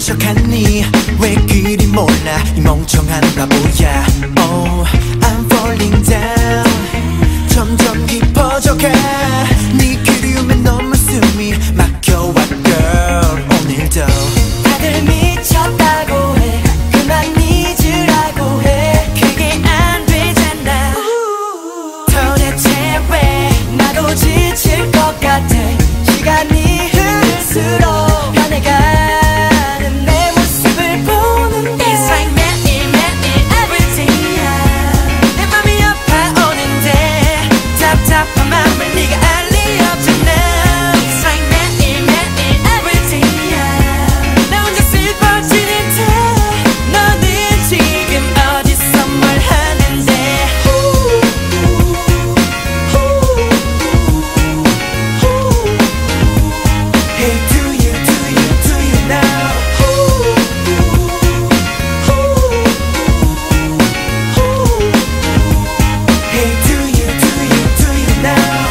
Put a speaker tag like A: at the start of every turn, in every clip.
A: 척하니 왜 그리 몰라 이 멍청한 바보야. Oh, I'm falling down. 점점 깊어져가 네 그리움에 너무 숨이 막혀와 girl. 오늘도
B: 다들 미쳤다고 해. 그만 잊으라고 해. 그게 안 되잖아. 도대체 왜 나도 지칠 것 같아. 시간이 흐를수록 변해가는 내 모습을 보는데 It's like 매일매일 everyday 내 맘이 아파오는데 답답한 맘을 네가 알 리 없잖아. It's like 매일매일 everyday 나 혼자 슬퍼지는데 너는 지금 어디서 뭘 하는데.
A: Hey, do you know? Hey, do you know?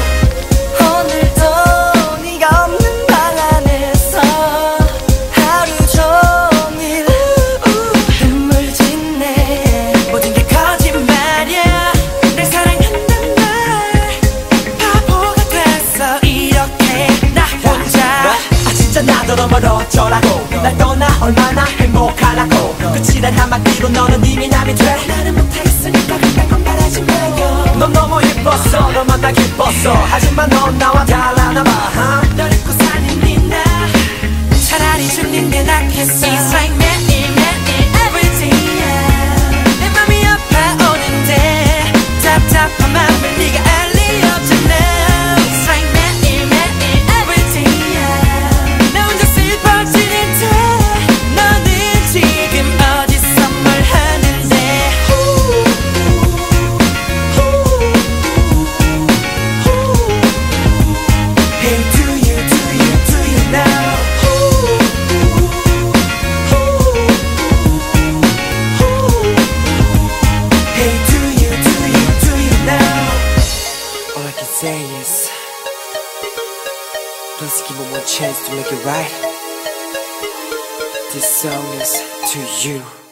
B: 오늘도 네가 없는 방 안에서 하루 종일 눈물 짓네. 모든 게 거짓말이야. 날 사랑한단 말 바보가 됐어. 이렇게 나 혼자
A: 진짜 나더러 멀어져라고 날 떠나 얼마나 행복하라고 끝이란 한마디로 너는 이미 남이 돼.
B: 나는 못하겠으니까 그딴 건 바라지 마요.
A: 넌 너무 예뻤어 널 만나 기뻤어 하지만 넌 나와 달라나봐.
B: 널 잊고 사는 니나 차라리 죽는 게 낫겠어. It's like 매일매일 everyday 내 맘이 아파오는데 답답한 맘을 네가 알 리 없잖아. It's like 매일매일 everyday 나 혼자 슬퍼지는데 너는 지금 어디서 뭘 하는데.
A: Hey, do you know? Hey, do you know? All I can say is please give me one chance to make it right. This song is to you.